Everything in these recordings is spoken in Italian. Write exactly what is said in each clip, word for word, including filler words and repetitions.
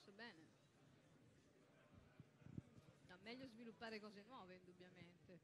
corso bene. No, meglio sviluppare cose nuove, indubbiamente.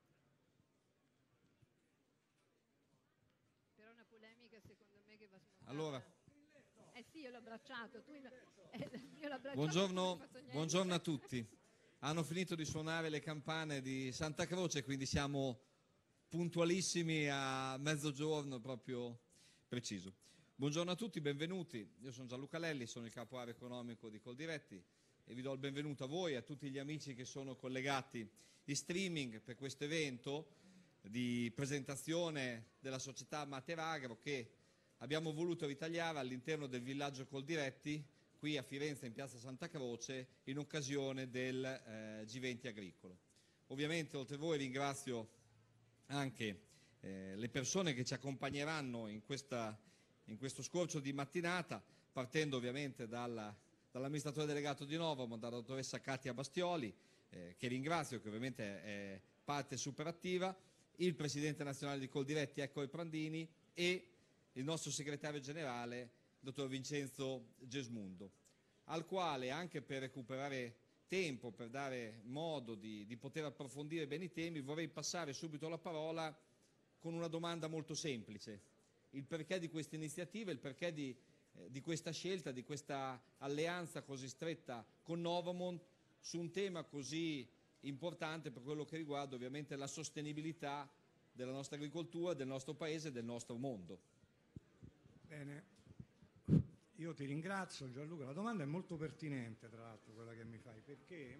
Però è una polemica, secondo me, che va smontata. Allora, eh sì, io l'ho abbracciato, tu il... eh, io l'ho abbracciato, buongiorno, tu non hai fatto niente. buongiorno a tutti. Hanno finito di suonare le campane di Santa Croce, quindi siamo puntualissimi a mezzogiorno, proprio preciso. Buongiorno a tutti, benvenuti. Io sono Gianluca Lelli, sono il capo area economico di Coldiretti e vi do il benvenuto a voi e a tutti gli amici che sono collegati in streaming per questo evento di presentazione della società Materagro che abbiamo voluto ritagliare all'interno del villaggio Coldiretti, qui a Firenze in piazza Santa Croce, in occasione del eh, G venti agricolo. Ovviamente oltre a voi ringrazio anche eh, le persone che ci accompagneranno in, questa, in questo scorcio di mattinata, partendo ovviamente dalla, dall'amministratore delegato di Novamo, dalla dottoressa Katia Bastioli, eh, che ringrazio, che ovviamente è parte super attiva, il presidente nazionale di Coldiretti, Ecco Prandini, e il nostro segretario generale, il dottor Vincenzo Gesmundo, al quale, anche per recuperare tempo, per dare modo di, di poter approfondire bene i temi, vorrei passare subito la parola con una domanda molto semplice: il perché di questa iniziativa, il perché di, eh, di questa scelta, di questa alleanza così stretta con Novamont su un tema così importante per quello che riguarda ovviamente la sostenibilità della nostra agricoltura, del nostro paese e del nostro mondo. Bene, io ti ringrazio Gianluca, la domanda è molto pertinente tra l'altro quella che mi fai, perché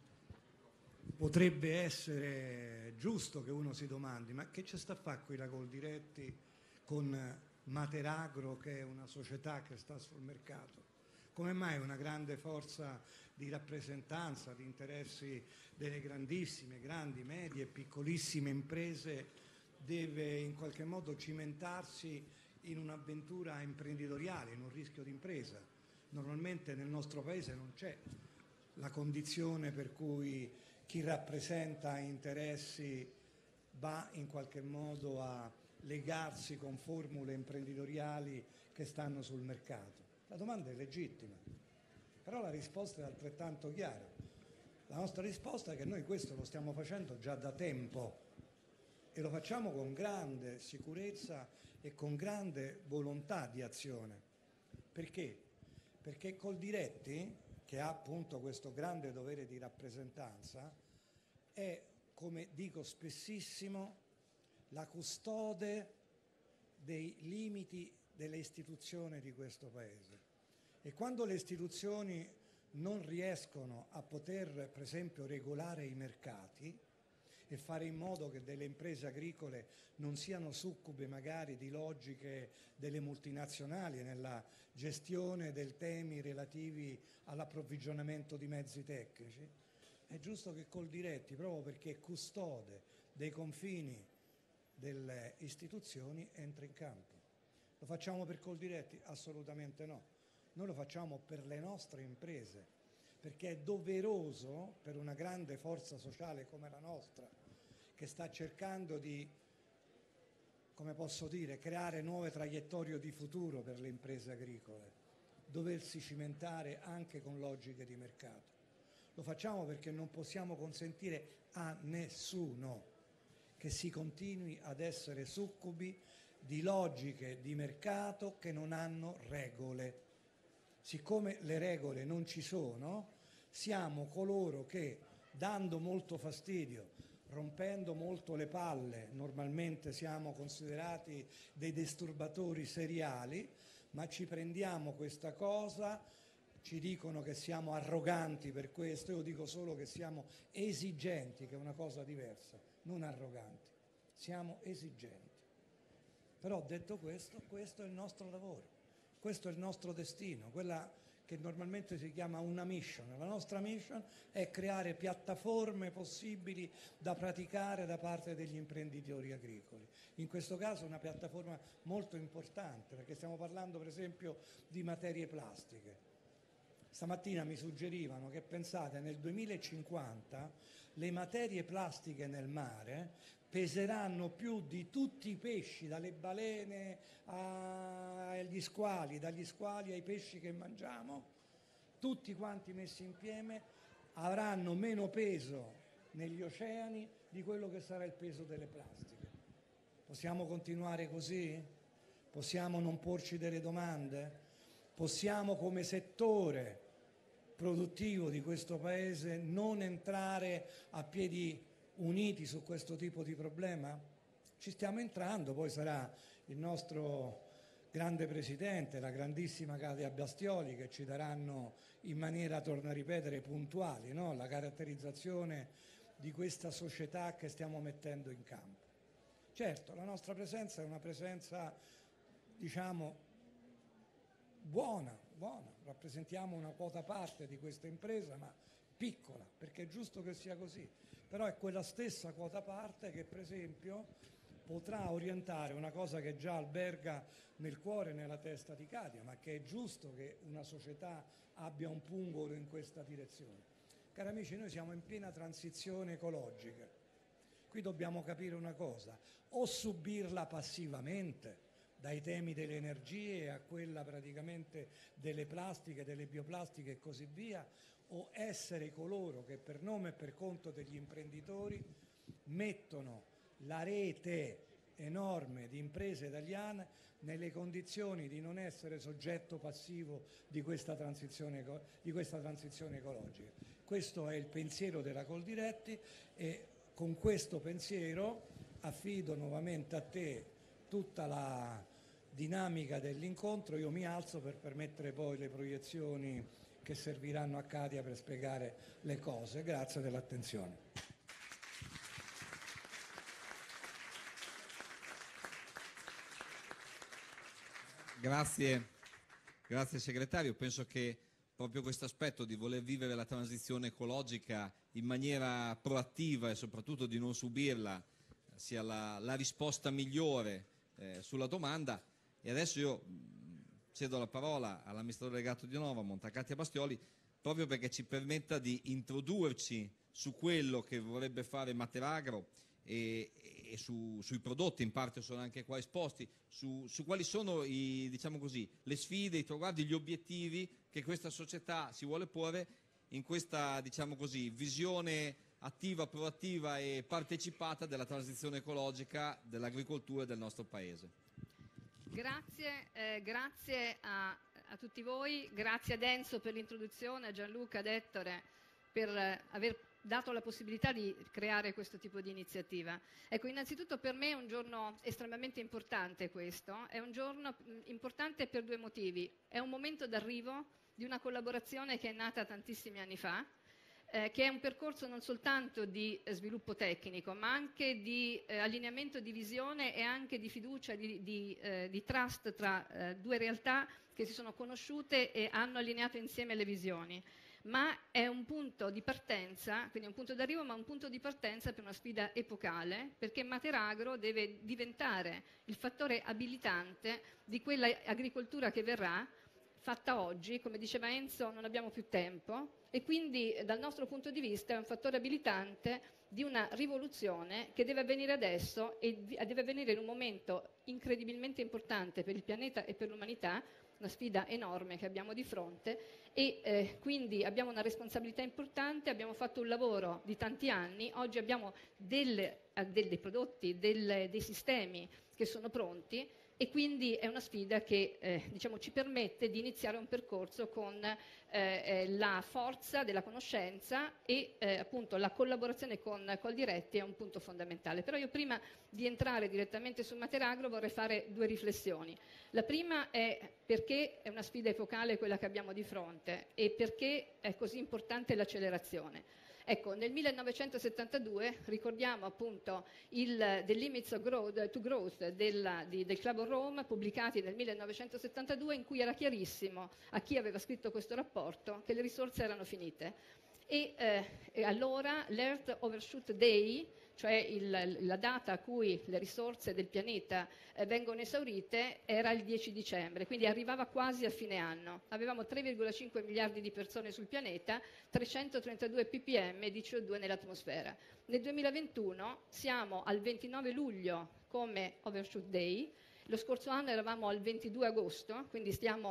potrebbe essere giusto che uno si domandi ma che ci sta a fare qui la Coldiretti con Materagro, che è una società che sta sul mercato? Come mai una grande forza di rappresentanza di interessi delle grandissime, grandi, medie e piccolissime imprese deve in qualche modo cimentarsi in un'avventura imprenditoriale, in un rischio di impresa? Normalmente nel nostro paese non c'è la condizione per cui chi rappresenta interessi va in qualche modo a legarsi con formule imprenditoriali che stanno sul mercato. La domanda è legittima, però la risposta è altrettanto chiara. La nostra risposta è che noi questo lo stiamo facendo già da tempo e lo facciamo con grande sicurezza e con grande volontà di azione. Perché? Perché Coldiretti, che ha appunto questo grande dovere di rappresentanza, è, come dico spessissimo, la custode dei limiti delle istituzioni di questo Paese. E quando le istituzioni non riescono a poter, per esempio, regolare i mercati e fare in modo che delle imprese agricole non siano succube magari di logiche delle multinazionali nella gestione dei temi relativi all'approvvigionamento di mezzi tecnici, è giusto che Coldiretti, proprio perché è custode dei confini delle istituzioni, entri in campo. Lo facciamo per Coldiretti? Assolutamente no. Noi lo facciamo per le nostre imprese, perché è doveroso per una grande forza sociale come la nostra, che sta cercando di, come posso dire, creare nuove traiettorie di futuro per le imprese agricole, doversi cimentare anche con logiche di mercato. Lo facciamo perché non possiamo consentire a nessuno che si continui ad essere succubi di logiche di mercato che non hanno regole. Siccome le regole non ci sono, siamo coloro che, dando molto fastidio, rompendo molto le palle, normalmente siamo considerati dei disturbatori seriali, ma ci prendiamo questa cosa, ci dicono che siamo arroganti per questo, io dico solo che siamo esigenti, che è una cosa diversa, non arroganti, siamo esigenti. Però detto questo, questo è il nostro lavoro. Questo è il nostro destino, quella che normalmente si chiama una mission. La nostra mission è creare piattaforme possibili da praticare da parte degli imprenditori agricoli. In questo caso una piattaforma molto importante, perché stiamo parlando per esempio di materie plastiche. Stamattina mi suggerivano che, pensate, nel duemilacinquanta le materie plastiche nel mare peseranno più di tutti i pesci, dalle balene agli squali, dagli squali ai pesci che mangiamo, tutti quanti messi insieme avranno meno peso negli oceani di quello che sarà il peso delle plastiche. Possiamo continuare così? Possiamo non porci delle domande? Possiamo come settore produttivo di questo Paese non entrare a piedi uniti su questo tipo di problema? Ci stiamo entrando, poi sarà il nostro grande presidente, la grandissima Katia Bastioli, che ci daranno in maniera, torno a ripetere, puntuali, no? La caratterizzazione di questa società che stiamo mettendo in campo. Certo, la nostra presenza è una presenza, diciamo, buona, buona, rappresentiamo una quota parte di questa impresa, ma piccola, perché è giusto che sia così, però è quella stessa quota parte che per esempio potrà orientare una cosa che già alberga nel cuore e nella testa di Katia, ma che è giusto che una società abbia un pungolo in questa direzione. Cari amici, noi siamo in piena transizione ecologica, qui dobbiamo capire una cosa: o subirla passivamente, dai temi delle energie a quella praticamente delle plastiche, delle bioplastiche e così via, o essere coloro che per nome e per conto degli imprenditori mettono la rete enorme di imprese italiane nelle condizioni di non essere soggetto passivo di questa transizione, di questa transizione ecologica. Questo è il pensiero della Coldiretti e con questo pensiero affido nuovamente a te tutta la dinamica dell'incontro. Io mi alzo per permettere poi le proiezioni che serviranno a Katia per spiegare le cose. Grazie dell'attenzione. Grazie, grazie segretario. Penso che proprio questo aspetto di voler vivere la transizione ecologica in maniera proattiva e soprattutto di non subirla sia la, la risposta migliore eh, sulla domanda. E adesso io cedo la parola all'amministratore delegato di Novamont, a Katia Bastioli, proprio perché ci permetta di introdurci su quello che vorrebbe fare Materagro e, e su, sui prodotti, in parte sono anche qua esposti, su, su quali sono i, diciamo così, le sfide, i traguardi, gli obiettivi che questa società si vuole porre in questa, diciamo così, visione attiva, proattiva e partecipata della transizione ecologica dell'agricoltura del nostro Paese. Grazie, eh, grazie a, a tutti voi, grazie ad Enzo per l'introduzione, a Gianluca, ad Ettore per eh, aver dato la possibilità di creare questo tipo di iniziativa. Ecco, innanzitutto per me è un giorno estremamente importante questo, è un giorno mh, importante per due motivi. È un momento d'arrivo di una collaborazione che è nata tantissimi anni fa, Eh, che è un percorso non soltanto di eh, sviluppo tecnico, ma anche di eh, allineamento di visione e anche di fiducia, di, di, eh, di trust tra eh, due realtà che si sono conosciute e hanno allineato insieme le visioni. Ma è un punto di partenza, quindi un punto d'arrivo, ma un punto di partenza per una sfida epocale, perché Materagro deve diventare il fattore abilitante di quella agricoltura che verrà, fatta oggi. Come diceva Enzo, non abbiamo più tempo e quindi dal nostro punto di vista è un fattore abilitante di una rivoluzione che deve avvenire adesso e deve avvenire in un momento incredibilmente importante per il pianeta e per l'umanità, una sfida enorme che abbiamo di fronte e eh, quindi abbiamo una responsabilità importante, abbiamo fatto un lavoro di tanti anni, oggi abbiamo delle, del, dei prodotti, del, dei sistemi che sono pronti. E quindi è una sfida che eh, diciamo, ci permette di iniziare un percorso con eh, la forza della conoscenza e eh, appunto la collaborazione con Coldiretti è un punto fondamentale. Però io prima di entrare direttamente su Materagro vorrei fare due riflessioni. La prima è perché è una sfida epocale quella che abbiamo di fronte e perché è così importante l'accelerazione. Ecco, nel millenovecentosettantadue ricordiamo appunto il The Limits of Growth, to Growth del, di, del Club of Rome, pubblicati nel millenovecentosettantadue, in cui era chiarissimo a chi aveva scritto questo rapporto che le risorse erano finite. E, eh, e allora l'Earth Overshoot Day, cioè il, la data a cui le risorse del pianeta eh, vengono esaurite, era il dieci dicembre, quindi arrivava quasi a fine anno. Avevamo tre virgola cinque miliardi di persone sul pianeta, trecentotrentadue ppm di C O due nell'atmosfera. Nel duemilaventuno siamo al ventinove luglio come Overshoot Day, lo scorso anno eravamo al ventidue agosto, quindi stiamo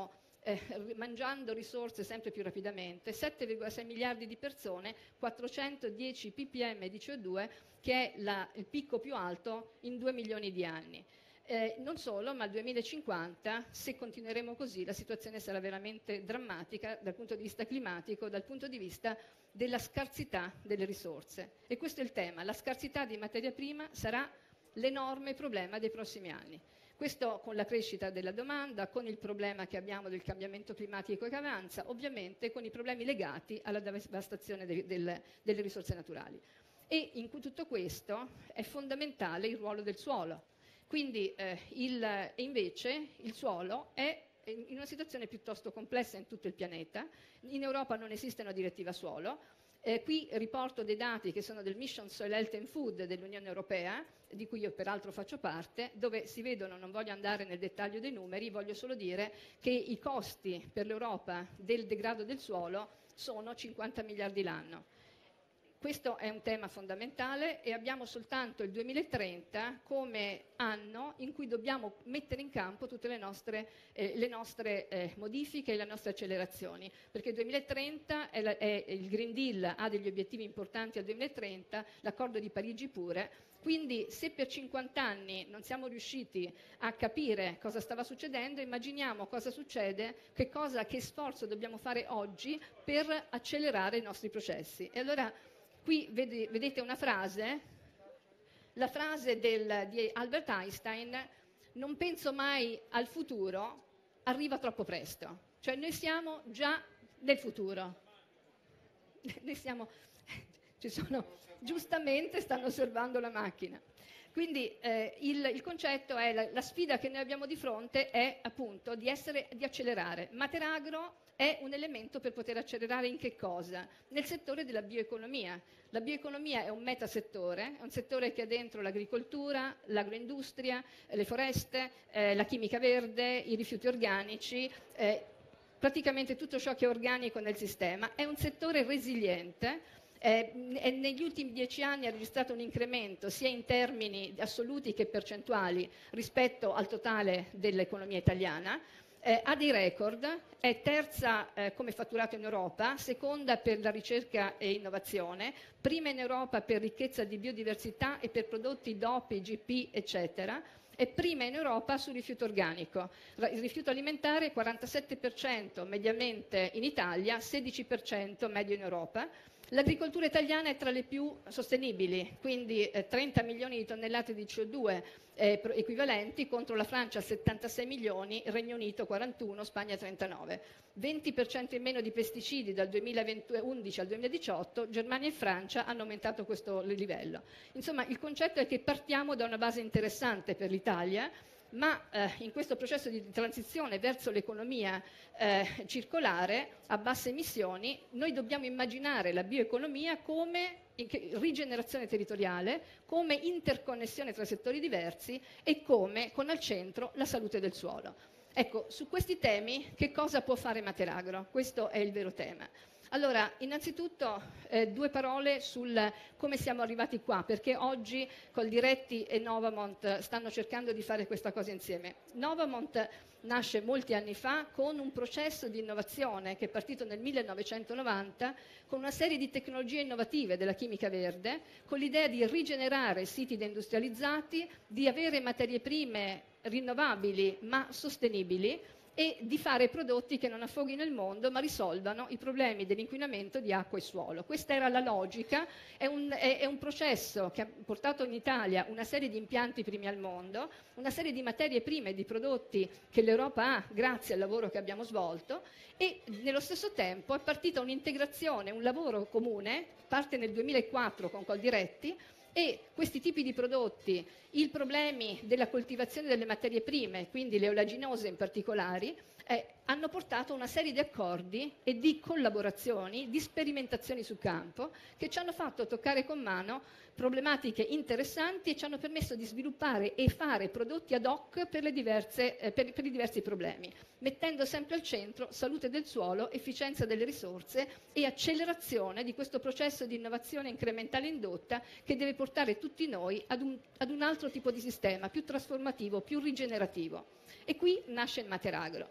eh, mangiando risorse sempre più rapidamente, sette virgola sei miliardi di persone, quattrocentodieci ppm di C O due, che è la, il picco più alto in due milioni di anni. Eh, non solo, ma al duemilacinquanta, se continueremo così, la situazione sarà veramente drammatica dal punto di vista climatico, dal punto di vista della scarsità delle risorse. E questo è il tema: la scarsità di materia prima sarà l'enorme problema dei prossimi anni. Questo con la crescita della domanda, con il problema che abbiamo del cambiamento climatico che avanza, ovviamente con i problemi legati alla devastazione de- del, delle risorse naturali. E in tutto questo è fondamentale il ruolo del suolo. Quindi eh, il, e invece il suolo è in una situazione piuttosto complessa in tutto il pianeta. In Europa non esiste una direttiva suolo. Eh, qui riporto dei dati che sono del Mission Soil Health and Food dell'Unione Europea, di cui io peraltro faccio parte, dove si vedono, non voglio andare nel dettaglio dei numeri, voglio solo dire che i costi per l'Europa del degrado del suolo sono cinquanta miliardi l'anno. Questo è un tema fondamentale e abbiamo soltanto il duemilatrenta come anno in cui dobbiamo mettere in campo tutte le nostre, eh, le nostre eh, modifiche e le nostre accelerazioni, perché il duemilatrenta è, la, è il Green Deal ha degli obiettivi importanti al duemilatrenta, l'accordo di Parigi pure. Quindi se per cinquanta anni non siamo riusciti a capire cosa stava succedendo, immaginiamo cosa succede, che, cosa, che sforzo dobbiamo fare oggi per accelerare i nostri processi. E allora qui vedete una frase, la frase del, di Albert Einstein: non penso mai al futuro, arriva troppo presto. Cioè noi siamo già nel futuro. Noi siamo, ci sono, giustamente stanno osservando la macchina. Quindi eh, il, il concetto è, la, la sfida che noi abbiamo di fronte è appunto di, essere, di accelerare. Materagro è un elemento per poter accelerare in che cosa? Nel settore della bioeconomia. La bioeconomia è un metasettore, è un settore che ha dentro l'agricoltura, l'agroindustria, le foreste, eh, la chimica verde, i rifiuti organici, eh, praticamente tutto ciò che è organico nel sistema. È un settore resiliente. Eh, negli ultimi dieci anni ha registrato un incremento sia in termini assoluti che percentuali rispetto al totale dell'economia italiana. Eh, ha dei record, è terza eh, come fatturato in Europa, seconda per la ricerca e innovazione, prima in Europa per ricchezza di biodiversità e per prodotti D O P, I G P, eccetera, e prima in Europa sul rifiuto organico. Il rifiuto alimentare quarantasette per cento mediamente in Italia, sedici per cento medio in Europa. L'agricoltura italiana è tra le più sostenibili, quindi eh, trenta milioni di tonnellate di C O due eh, equivalenti contro la Francia settantasei milioni, Regno Unito quarantuno, Spagna trentanove. venti per cento in meno di pesticidi dal duemilaundici al duemiladiciotto, Germania e Francia hanno aumentato questo livello. Insomma, il concetto è che partiamo da una base interessante per l'Italia, ma eh, in questo processo di transizione verso l'economia eh, circolare a basse emissioni noi dobbiamo immaginare la bioeconomia come rigenerazione territoriale, come interconnessione tra settori diversi e come con al centro la salute del suolo. Ecco, su questi temi che cosa può fare Materagro? Questo è il vero tema. Allora, innanzitutto eh, due parole sul come siamo arrivati qua, perché oggi Coldiretti e Novamont stanno cercando di fare questa cosa insieme. Novamont nasce molti anni fa con un processo di innovazione che è partito nel millenovecentonovanta con una serie di tecnologie innovative della chimica verde, con l'idea di rigenerare siti deindustrializzati, di avere materie prime rinnovabili ma sostenibili, e di fare prodotti che non affoghino il mondo ma risolvano i problemi dell'inquinamento di acqua e suolo. Questa era la logica, è un, è, è un processo che ha portato in Italia una serie di impianti primi al mondo, una serie di materie prime e di prodotti che l'Europa ha grazie al lavoro che abbiamo svolto, e nello stesso tempo è partita un'integrazione, un lavoro comune, parte nel duemilaquattro con Coldiretti, e questi tipi di prodotti, i problemi della coltivazione delle materie prime, quindi le oleaginose in particolare, eh, hanno portato a una serie di accordi e di collaborazioni, di sperimentazioni sul campo, che ci hanno fatto toccare con mano problematiche interessanti e ci hanno permesso di sviluppare e fare prodotti ad hoc per, le diverse, eh, per, per i diversi problemi, mettendo sempre al centro salute del suolo, efficienza delle risorse e accelerazione di questo processo di innovazione incrementale indotta che deve portare tutti noi ad un, ad un altro tipo di sistema, più trasformativo, più rigenerativo. E qui nasce il Materagro.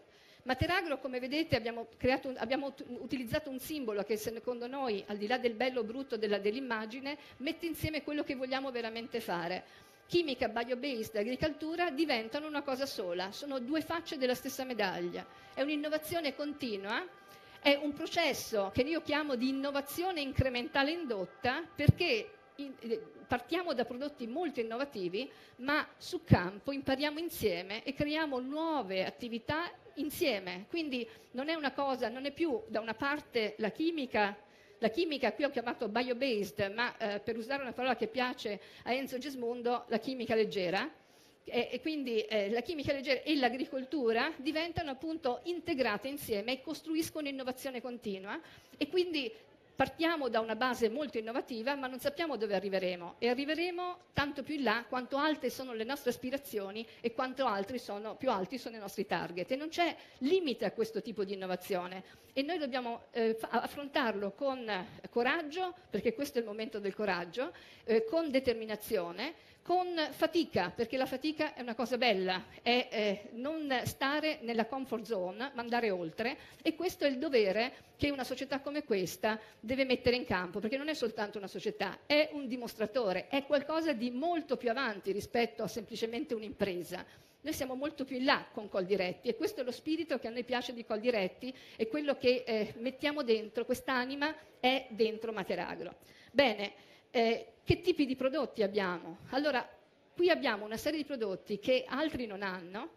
Materagro, come vedete, abbiamo, creato un, abbiamo utilizzato un simbolo che secondo noi, al di là del bello o brutto della, dell'immagine, mette insieme quello che vogliamo veramente fare. Chimica, bio-based e agricoltura diventano una cosa sola, sono due facce della stessa medaglia. È un'innovazione continua, è un processo che io chiamo di innovazione incrementale indotta, perché in, partiamo da prodotti molto innovativi, ma sul campo impariamo insieme e creiamo nuove attività insieme. Quindi non è una cosa, non è più da una parte la chimica. La chimica qui ho chiamato bio-based, ma eh, per usare una parola che piace a Enzo Gismondo, la chimica leggera, e, e quindi eh, la chimica leggera e l'agricoltura diventano appunto integrate insieme e costruiscono innovazione continua, e quindi partiamo da una base molto innovativa, ma non sappiamo dove arriveremo, e arriveremo tanto più in là quanto alte sono le nostre aspirazioni e quanto altri sono, più alti sono i nostri target. E non c'è limite a questo tipo di innovazione, e noi dobbiamo eh, affrontarlo con coraggio, perché questo è il momento del coraggio, eh, con determinazione, con fatica, perché la fatica è una cosa bella, è eh, non stare nella comfort zone, ma andare oltre, e questo è il dovere che una società come questa deve mettere in campo, perché non è soltanto una società, è un dimostratore, è qualcosa di molto più avanti rispetto a semplicemente un'impresa. Noi siamo molto più in là con Coldiretti, e questo è lo spirito che a noi piace di Coldiretti, e quello che eh, mettiamo dentro, quest'anima è dentro Materagro. Bene. Eh, che tipi di prodotti abbiamo? Allora, qui abbiamo una serie di prodotti che altri non hanno,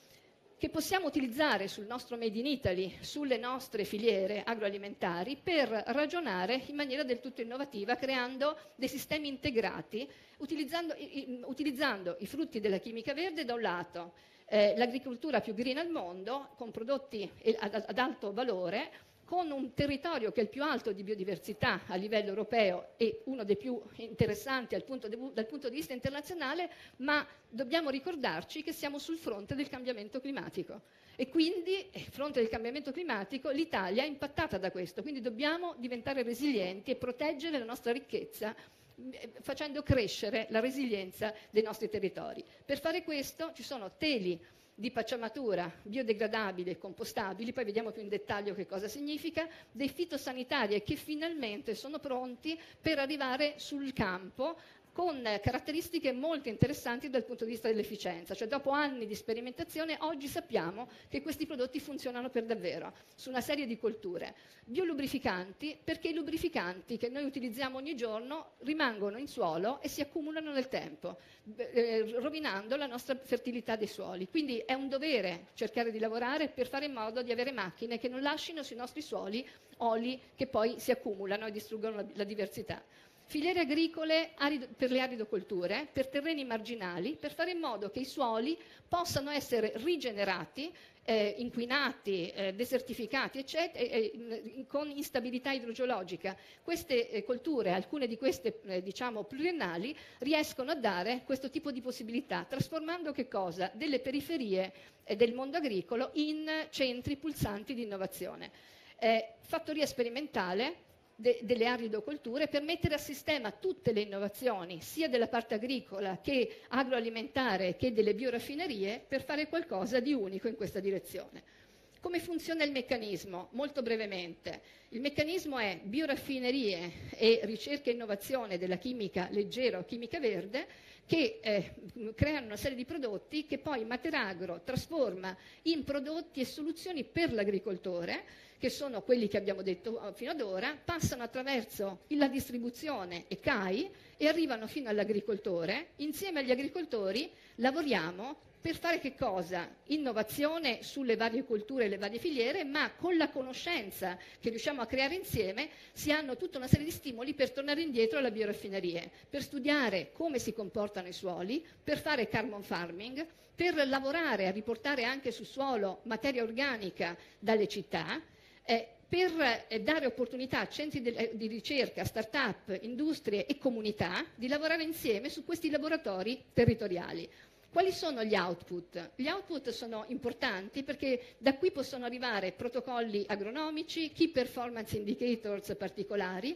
che possiamo utilizzare sul nostro Made in Italy, sulle nostre filiere agroalimentari, per ragionare in maniera del tutto innovativa, creando dei sistemi integrati, utilizzando i, utilizzando i frutti della chimica verde da un lato, eh, l'agricoltura più green al mondo, con prodotti ad, ad alto valore, con un territorio che è il più alto di biodiversità a livello europeo e uno dei più interessanti al punto di, dal punto di vista internazionale, ma dobbiamo ricordarci che siamo sul fronte del cambiamento climatico, e quindi, sul fronte del cambiamento climatico, l'Italia è impattata da questo, quindi dobbiamo diventare resilienti e proteggere la nostra ricchezza, facendo crescere la resilienza dei nostri territori. Per fare questo ci sono teli di pacciamatura biodegradabili e compostabili, poi vediamo più in dettaglio che cosa significa, dei fitosanitari che finalmente sono pronti per arrivare sul campo con caratteristiche molto interessanti dal punto di vista dell'efficienza. Cioè, dopo anni di sperimentazione, oggi sappiamo che questi prodotti funzionano per davvero su una serie di colture. Biolubrificanti, perché i lubrificanti che noi utilizziamo ogni giorno rimangono in suolo e si accumulano nel tempo, eh, rovinando la nostra fertilità dei suoli. Quindi è un dovere cercare di lavorare per fare in modo di avere macchine che non lasciano sui nostri suoli oli che poi si accumulano e distruggono la, la diversità. Filiere agricole arido, per le aridocolture, per terreni marginali, per fare in modo che i suoli possano essere rigenerati, eh, inquinati, eh, desertificati, eccetera, eh, con instabilità idrogeologica. Queste eh, colture, alcune di queste eh, diciamo pluriennali, riescono a dare questo tipo di possibilità, trasformando che cosa? Delle periferie eh, del mondo agricolo in centri pulsanti di innovazione. Eh, fattoria sperimentale De, delle aridocolture, per mettere a sistema tutte le innovazioni, sia della parte agricola che agroalimentare che delle bioraffinerie, per fare qualcosa di unico in questa direzione. Come funziona il meccanismo? Molto brevemente. Il meccanismo è bioraffinerie e ricerca e innovazione della chimica leggera o chimica verde, che eh, creano una serie di prodotti che poi Materagro trasforma in prodotti e soluzioni per l'agricoltore, che sono quelli che abbiamo detto fino ad ora, passano attraverso la distribuzione e C A I e arrivano fino all'agricoltore. Insieme agli agricoltori lavoriamo per fare che cosa? Innovazione sulle varie colture e le varie filiere, ma con la conoscenza che riusciamo a creare insieme si hanno tutta una serie di stimoli per tornare indietro alle bioraffinerie, per studiare come si comportano i suoli, per fare carbon farming, per lavorare a riportare anche sul suolo materia organica dalle città, eh, per eh, dare opportunità a centri de- di ricerca, start-up, industrie e comunità di lavorare insieme su questi laboratori territoriali. Quali sono gli output? Gli output sono importanti perché da qui possono arrivare protocolli agronomici, key performance indicators particolari,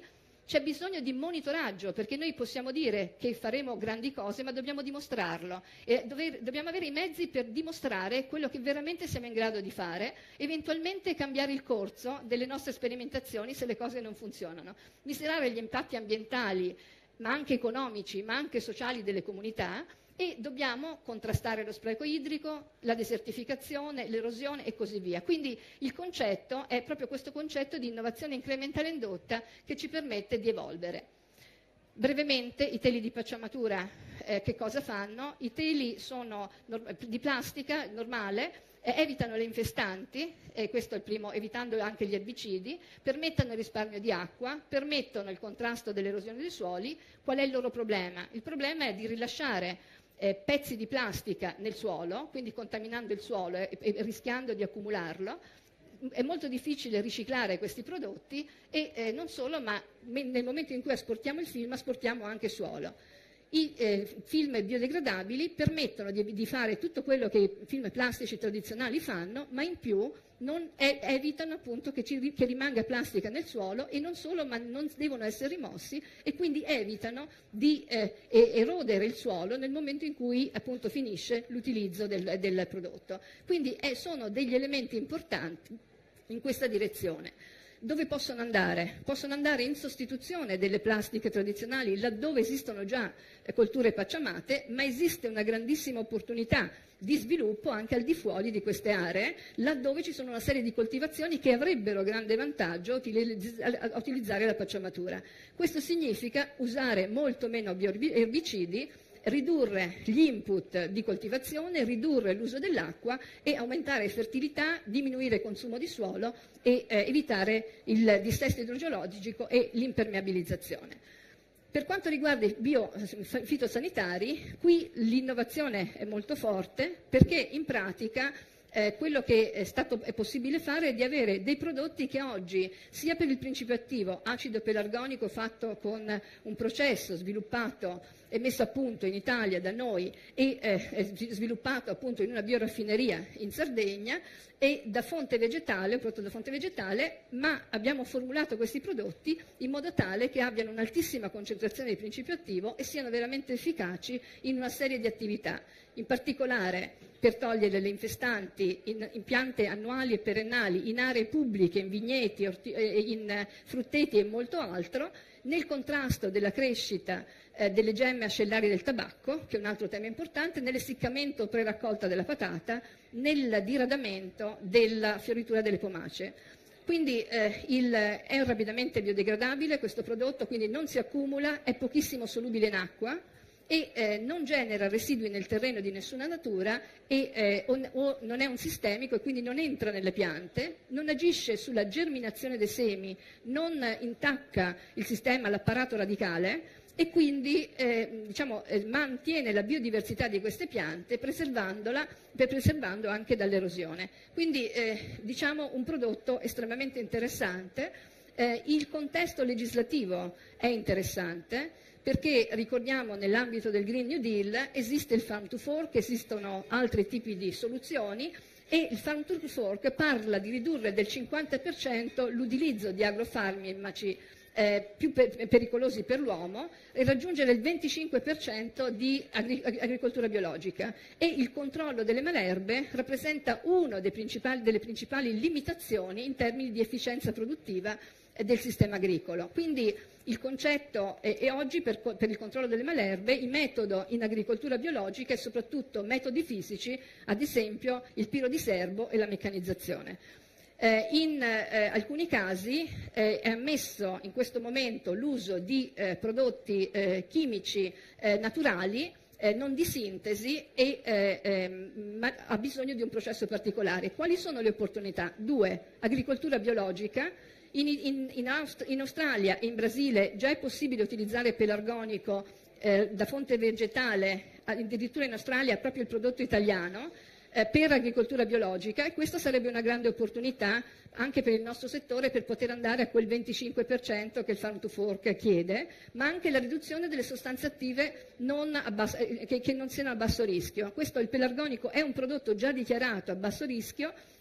c'è bisogno di monitoraggio, perché noi possiamo dire che faremo grandi cose, ma dobbiamo dimostrarlo. E dover, dobbiamo avere i mezzi per dimostrare quello che veramente siamo in grado di fare, eventualmente cambiare il corso delle nostre sperimentazioni se le cose non funzionano. Misurare gli impatti ambientali, ma anche economici, ma anche sociali delle comunità, e dobbiamo contrastare lo spreco idrico, la desertificazione, l'erosione e così via. Quindi il concetto è proprio questo concetto di innovazione incrementale indotta che ci permette di evolvere. Brevemente, i teli di pacciamatura eh, che cosa fanno? I teli sono di plastica normale, eh, evitano le infestanti, e questo è il primo, evitando anche gli erbicidi, permettono il risparmio di acqua, permettono il contrasto dell'erosione dei suoli. Qual è il loro problema? Il problema è di rilasciare Eh, pezzi di plastica nel suolo, quindi contaminando il suolo e, e rischiando di accumularlo. È molto difficile riciclare questi prodotti e eh, non solo, ma me, nel momento in cui asportiamo il film asportiamo anche suolo. I eh, film biodegradabili permettono di, di fare tutto quello che i film plastici tradizionali fanno, ma in più non è, evitano appunto che, ci, che rimanga plastica nel suolo, e non solo, ma non devono essere rimossi, e quindi evitano di eh, erodere il suolo nel momento in cui appunto finisce l'utilizzo del, del prodotto. Quindi eh, sono degli elementi importanti in questa direzione. Dove possono andare? Possono andare in sostituzione delle plastiche tradizionali laddove esistono già eh, colture pacciamate, ma esiste una grandissima opportunità di sviluppo anche al di fuori di queste aree, laddove ci sono una serie di coltivazioni che avrebbero grande vantaggio a utilizzare la pacciamatura. Questo significa usare molto meno erbicidi, ridurre gli input di coltivazione, ridurre l'uso dell'acqua e aumentare fertilità, diminuire il consumo di suolo e eh, evitare il dissesto idrogeologico e l'impermeabilizzazione. Per quanto riguarda i biofitosanitari, qui l'innovazione è molto forte, perché in pratica Eh, quello che è, stato, è possibile fare è di avere dei prodotti che oggi, sia per il principio attivo, acido pelargonico fatto con un processo sviluppato e messo a punto in Italia da noi e eh, sviluppato appunto in una bioraffineria in Sardegna, e da fonte vegetale, un prodotto da fonte vegetale, ma abbiamo formulato questi prodotti in modo tale che abbiano un'altissima concentrazione di principio attivo e siano veramente efficaci in una serie di attività. In particolare per togliere le infestanti in, in piante annuali e perennali, in aree pubbliche, in vigneti, orti, eh, in frutteti e molto altro, nel contrasto della crescita eh, delle gemme ascellari del tabacco, che è un altro tema importante, nell'essiccamento pre-raccolta della patata, nel diradamento della fioritura delle pomacee. Quindi eh, il, è rapidamente biodegradabile questo prodotto, quindi non si accumula, è pochissimo solubile in acqua, e eh, non genera residui nel terreno di nessuna natura, e, eh, o, o non è un sistemico e quindi non entra nelle piante, non agisce sulla germinazione dei semi, non intacca il sistema, l'apparato radicale, e quindi eh, diciamo, eh, mantiene la biodiversità di queste piante preservandola, per preservando anche dall'erosione. Quindi eh, diciamo un prodotto estremamente interessante. Eh, il contesto legislativo è interessante, perché ricordiamo nell'ambito del Green New Deal esiste il Farm to Fork, esistono altri tipi di soluzioni, e il Farm to Fork parla di ridurre del cinquanta per cento l'utilizzo di agrofarmaci eh, più per, pericolosi per l'uomo e raggiungere il venticinque per cento di agri, agricoltura biologica, e il controllo delle malerbe rappresenta una delle principali limitazioni in termini di efficienza produttiva del sistema agricolo. Quindi il concetto è, è oggi per, per il controllo delle malerbe, il metodo in agricoltura biologica e soprattutto metodi fisici, ad esempio il piro di serbo e la meccanizzazione. Eh, in eh, alcuni casi eh, è ammesso in questo momento l'uso di eh, prodotti eh, chimici eh, naturali, Eh, non di sintesi, e eh, eh, ma ha bisogno di un processo particolare. Quali sono le opportunità? Due: agricoltura biologica. In, in, in, Aust- in Australia e in Brasile già è possibile utilizzare pelargonico eh, da fonte vegetale, addirittura in Australia proprio il prodotto italiano, eh, per agricoltura biologica, e questa sarebbe una grande opportunità anche per il nostro settore per poter andare a quel venticinque per cento che il Farm to Fork chiede, ma anche la riduzione delle sostanze attive non a basso, eh, che, che non siano a basso rischio. Questo, il pelargonico, è un prodotto già dichiarato a basso rischio,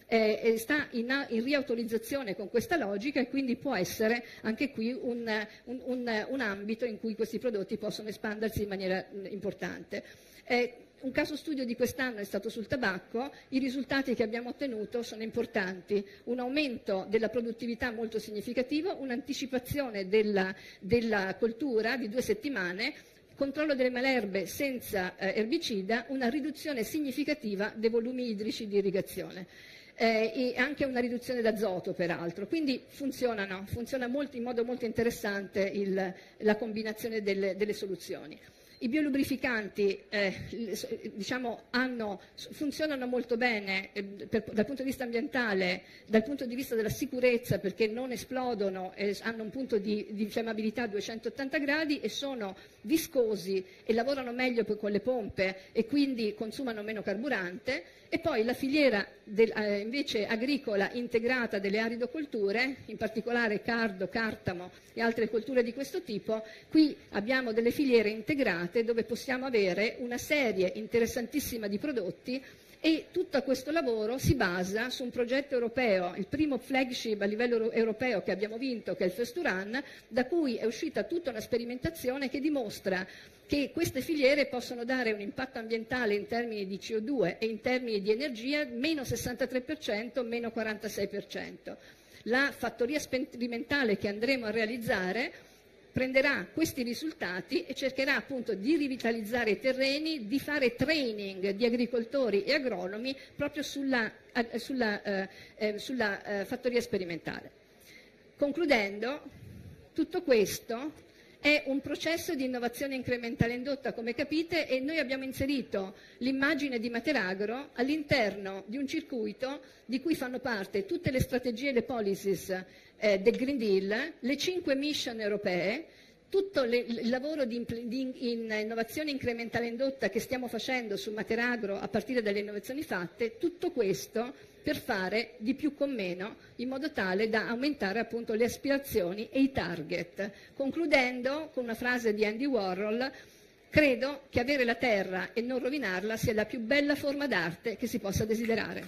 eh, sta in, in riautorizzazione con questa logica, e quindi può essere anche qui un, un, un, un ambito in cui questi prodotti possono espandersi in maniera importante. Eh, Un caso studio di quest'anno è stato sul tabacco. I risultati che abbiamo ottenuto sono importanti: un aumento della produttività molto significativo, un'anticipazione della, della coltura di due settimane, controllo delle malerbe senza eh, erbicida, una riduzione significativa dei volumi idrici di irrigazione. Eh, e anche una riduzione d'azoto, peraltro. Quindi funzionano, funziona molto, in modo molto interessante il, la combinazione delle, delle soluzioni. I biolubrificanti eh, diciamo, hanno, funzionano molto bene eh, per, dal punto di vista ambientale, dal punto di vista della sicurezza, perché non esplodono, eh, hanno un punto di, di infiammabilità a duecentottanta gradi e sono viscosi e lavorano meglio con le pompe e quindi consumano meno carburante. E poi la filiera del, eh, invece agricola integrata delle aridocolture, in particolare cardo, cartamo e altre colture di questo tipo. Qui abbiamo delle filiere integrate dove possiamo avere una serie interessantissima di prodotti, e tutto questo lavoro si basa su un progetto europeo, il primo flagship a livello europeo che abbiamo vinto, che è il First to Run, da cui è uscita tutta una sperimentazione che dimostra che queste filiere possono dare un impatto ambientale in termini di C O due e in termini di energia meno sessantatré per cento, meno quarantasei per cento. La fattoria sperimentale che andremo a realizzare prenderà questi risultati e cercherà appunto di rivitalizzare i terreni, di fare training di agricoltori e agronomi proprio sulla, sulla, eh, eh, sulla eh, fattoria sperimentale. Concludendo, tutto questo è un processo di innovazione incrementale indotta, come capite, e noi abbiamo inserito l'immagine di Materagro all'interno di un circuito di cui fanno parte tutte le strategie e le policies eh, del Green Deal, le cinque mission europee, tutto le, il lavoro di, di in innovazione incrementale indotta che stiamo facendo su Materagro a partire dalle innovazioni fatte, tutto questo per fare di più con meno, in modo tale da aumentare appunto le aspirazioni e i target. Concludendo con una frase di Andy Warhol: credo che avere la terra e non rovinarla sia la più bella forma d'arte che si possa desiderare.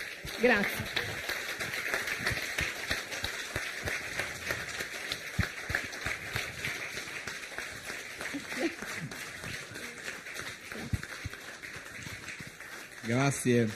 Grazie. Grazie,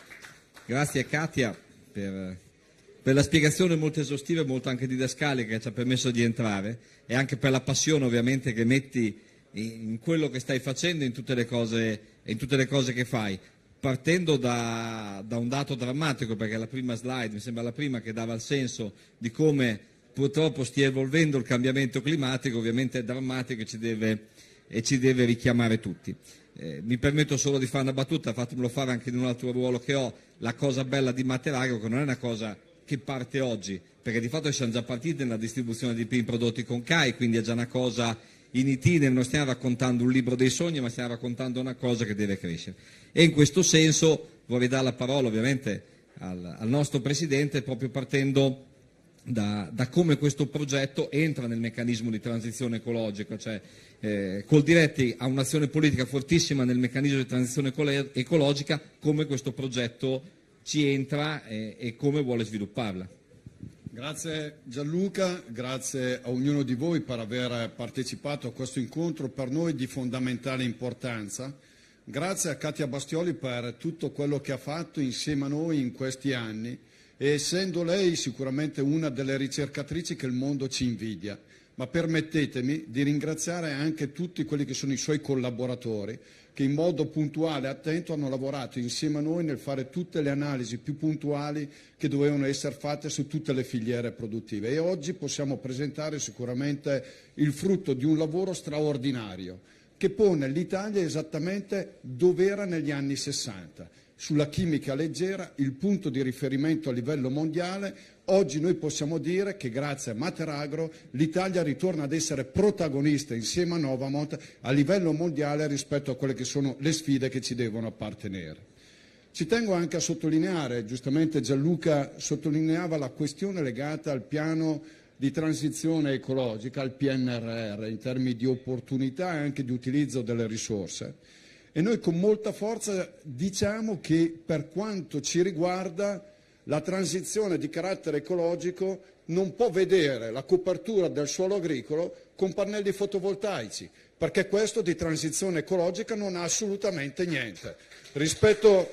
grazie Katia per, per la spiegazione molto esaustiva e molto anche didascalica che ci ha permesso di entrare, e anche per la passione ovviamente che metti in quello che stai facendo, in tutte le cose, in tutte le cose che fai, partendo da, da un dato drammatico, perché la prima slide mi sembra la prima che dava il senso di come purtroppo stia evolvendo il cambiamento climatico. Ovviamente è drammatico e ci deve, e ci deve richiamare tutti. Eh, mi permetto solo di fare una battuta, fatemelo fare anche in un altro ruolo che ho. La cosa bella di Materagro che non è una cosa che parte oggi, perché di fatto siamo già partiti nella distribuzione di primi prodotti con C A I, quindi è già una cosa in itinere, non stiamo raccontando un libro dei sogni, ma stiamo raccontando una cosa che deve crescere. E in questo senso vorrei dare la parola ovviamente al, al nostro Presidente, proprio partendo Da, da come questo progetto entra nel meccanismo di transizione ecologica, cioè eh, Coldiretti ha un'azione politica fortissima nel meccanismo di transizione ecologica, come questo progetto ci entra e, e come vuole svilupparla. Grazie Gianluca, grazie a ognuno di voi per aver partecipato a questo incontro per noi di fondamentale importanza. Grazie a Katia Bastioli per tutto quello che ha fatto insieme a noi in questi anni, e essendo lei sicuramente una delle ricercatrici che il mondo ci invidia. Ma permettetemi di ringraziare anche tutti quelli che sono i suoi collaboratori, che in modo puntuale e attento hanno lavorato insieme a noi nel fare tutte le analisi più puntuali che dovevano essere fatte su tutte le filiere produttive. E oggi possiamo presentare sicuramente il frutto di un lavoro straordinario che pone l'Italia esattamente dove era negli anni sessanta. Sulla chimica leggera, il punto di riferimento a livello mondiale. Oggi noi possiamo dire che grazie a Materagro l'Italia ritorna ad essere protagonista insieme a Novamont a livello mondiale rispetto a quelle che sono le sfide che ci devono appartenere. Ci tengo anche a sottolineare, giustamente Gianluca sottolineava la questione legata al piano di transizione ecologica, al P N R R, in termini di opportunità e anche di utilizzo delle risorse. E noi con molta forza diciamo che per quanto ci riguarda La transizione di carattere ecologico non può vedere la copertura del suolo agricolo con pannelli fotovoltaici, perché questo di transizione ecologica non ha assolutamente niente. Rispetto,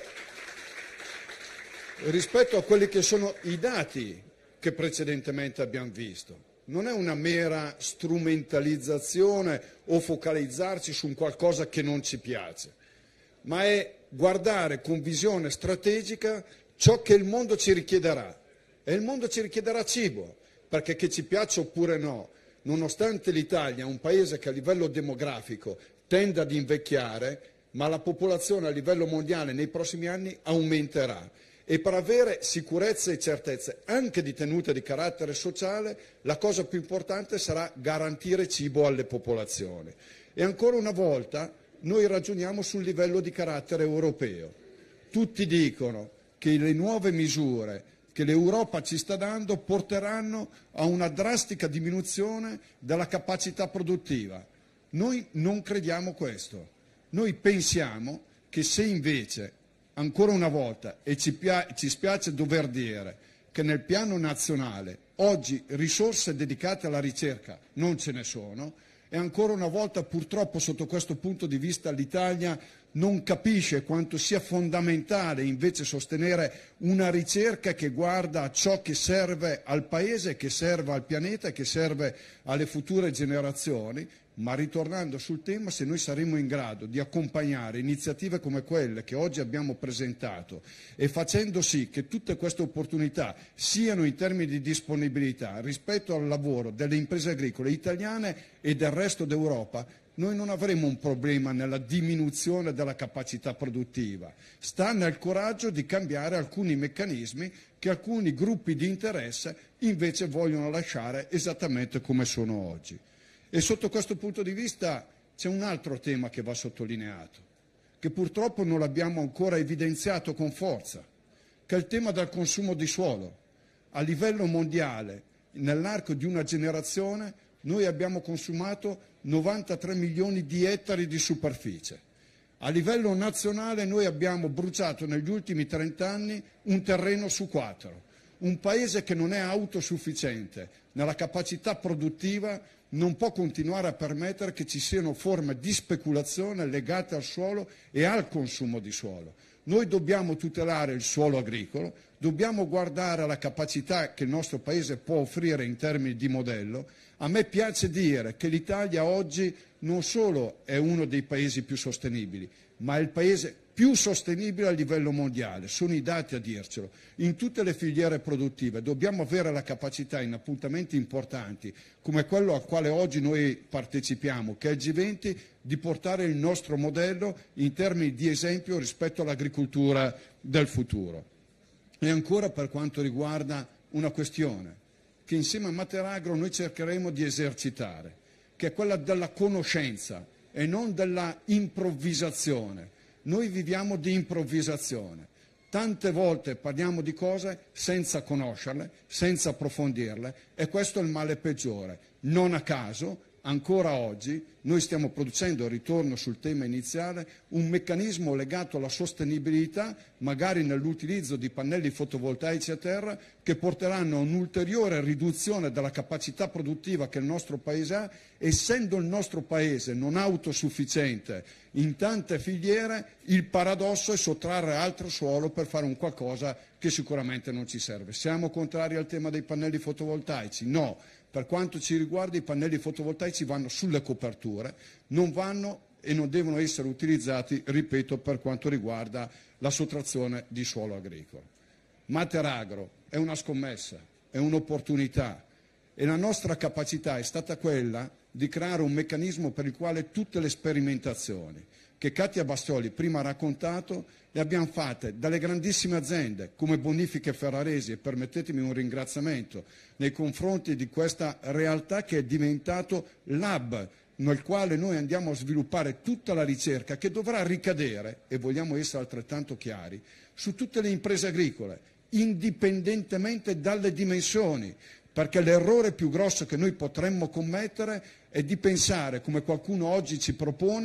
rispetto a quelli che sono i dati che precedentemente abbiamo visto, non è una mera strumentalizzazione o focalizzarci su un qualcosa che non ci piace, ma è guardare con visione strategica ciò che il mondo ci richiederà. E il mondo ci richiederà cibo, perché che ci piaccia oppure no, nonostante l'Italia è un paese che a livello demografico tende ad invecchiare, ma la popolazione a livello mondiale nei prossimi anni aumenterà. E per avere sicurezza e certezze anche di tenuta di carattere sociale, la cosa più importante sarà garantire cibo alle popolazioni. E ancora una volta noi ragioniamo sul livello di carattere europeo. Tutti dicono che le nuove misure che l'Europa ci sta dando porteranno a una drastica diminuzione della capacità produttiva. Noi non crediamo questo. Noi pensiamo che se invece, ancora una volta, e ci, ci spiace dover dire che nel piano nazionale oggi risorse dedicate alla ricerca non ce ne sono, e ancora una volta purtroppo sotto questo punto di vista l'Italia non capisce quanto sia fondamentale invece sostenere una ricerca che guarda a ciò che serve al Paese, che serve al pianeta e che serve alle future generazioni. Ma ritornando sul tema, se noi saremo in grado di accompagnare iniziative come quelle che oggi abbiamo presentato e facendo sì che tutte queste opportunità siano in termini di disponibilità rispetto al lavoro delle imprese agricole italiane e del resto d'Europa, noi non avremo un problema nella diminuzione della capacità produttiva. Sta nel coraggio di cambiare alcuni meccanismi che alcuni gruppi di interesse invece vogliono lasciare esattamente come sono oggi. E sotto questo punto di vista c'è un altro tema che va sottolineato, che purtroppo non l'abbiamo ancora evidenziato con forza, che è il tema del consumo di suolo. A livello mondiale, nell'arco di una generazione, noi abbiamo consumato novantatré milioni di ettari di superficie. A livello nazionale noi abbiamo bruciato negli ultimi trent'anni un terreno su quattro. Un paese che non è autosufficiente nella capacità produttiva non può continuare a permettere che ci siano forme di speculazione legate al suolo e al consumo di suolo. Noi dobbiamo tutelare il suolo agricolo, dobbiamo guardare alla capacità che il nostro Paese può offrire in termini di modello. A me piace dire che l'Italia oggi non solo è uno dei paesi più sostenibili, ma è il paese più sostenibile a livello mondiale, sono i dati a dircelo. In tutte le filiere produttive dobbiamo avere la capacità in appuntamenti importanti come quello al quale oggi noi partecipiamo, che è il G venti, di portare il nostro modello in termini di esempio rispetto all'agricoltura del futuro. E ancora per quanto riguarda una questione che insieme a Materagro noi cercheremo di esercitare, che è quella della conoscenza e non della improvvisazione. Noi viviamo di improvvisazione. Tante volte parliamo di cose senza conoscerle, senza approfondirle, e questo è il male peggiore. Non a caso, ancora oggi, noi stiamo producendo, ritorno sul tema iniziale, un meccanismo legato alla sostenibilità, magari nell'utilizzo di pannelli fotovoltaici a terra, che porteranno a un'ulteriore riduzione della capacità produttiva che il nostro Paese ha, essendo il nostro Paese non autosufficiente in tante filiere. Il paradosso è sottrarre altro suolo per fare un qualcosa che sicuramente non ci serve. Siamo contrari al tema dei pannelli fotovoltaici? No. Per quanto ci riguarda, i pannelli fotovoltaici vanno sulle coperture, non vanno e non devono essere utilizzati, ripeto, per quanto riguarda la sottrazione di suolo agricolo. Materagro è una scommessa, è un'opportunità, e la nostra capacità è stata quella di creare un meccanismo per il quale tutte le sperimentazioni che Katia Bastioli prima ha raccontato le abbiamo fatte dalle grandissime aziende come Bonifiche Ferraresi, e permettetemi un ringraziamento nei confronti di questa realtà che è diventato l'hub nel quale noi andiamo a sviluppare tutta la ricerca che dovrà ricadere, e vogliamo essere altrettanto chiari, su tutte le imprese agricole, indipendentemente dalle dimensioni, perché l'errore più grosso che noi potremmo commettere è di pensare, come qualcuno oggi ci propone,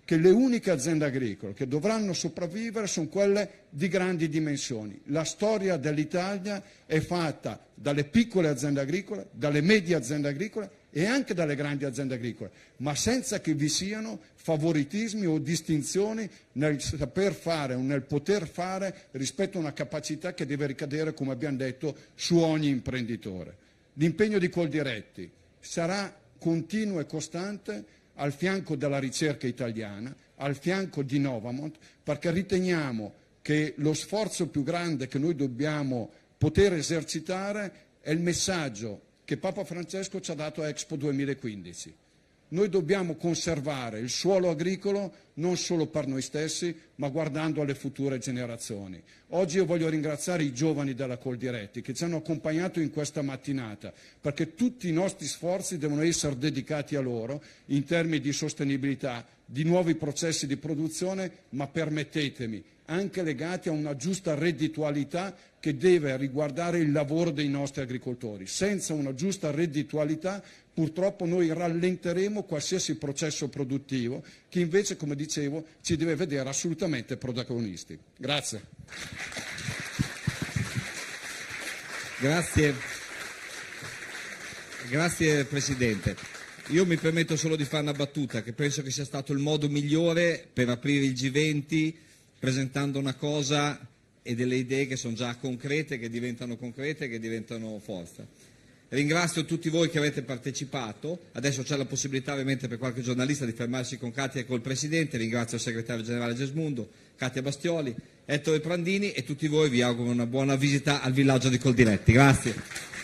che le uniche aziende agricole che dovranno sopravvivere sono quelle di grandi dimensioni. La storia dell'Italia è fatta dalle piccole aziende agricole, dalle medie aziende agricole e anche dalle grandi aziende agricole, ma senza che vi siano favoritismi o distinzioni nel saper fare o nel poter fare rispetto a una capacità che deve ricadere, come abbiamo detto, su ogni imprenditore. L'impegno di Coldiretti sarà continuo e costante al fianco della ricerca italiana, al fianco di Novamont, perché riteniamo che lo sforzo più grande che noi dobbiamo poter esercitare è il messaggio che Papa Francesco ci ha dato a Expo duemilaquindici. Noi dobbiamo conservare il suolo agricolo non solo per noi stessi, ma guardando alle future generazioni. Oggi io voglio ringraziare i giovani della Coldiretti che ci hanno accompagnato in questa mattinata, perché tutti i nostri sforzi devono essere dedicati a loro in termini di sostenibilità, di nuovi processi di produzione, ma permettetemi, anche legati a una giusta redditualità che deve riguardare il lavoro dei nostri agricoltori. Senza una giusta redditualità purtroppo noi rallenteremo qualsiasi processo produttivo che invece, come dicevo, ci deve vedere assolutamente protagonisti. Grazie. Grazie. Grazie Presidente. Io mi permetto solo di fare una battuta, che penso che sia stato il modo migliore per aprire il G venti, presentando una cosa e delle idee che sono già concrete, che diventano concrete, che diventano forza. Ringrazio tutti voi che avete partecipato, adesso c'è la possibilità ovviamente per qualche giornalista di fermarsi con Katia e col Presidente, ringrazio il Segretario Generale Gesmundo, Katia Bastioli, Ettore Prandini e tutti voi vi auguro una buona visita al villaggio di Coldiretti. Grazie.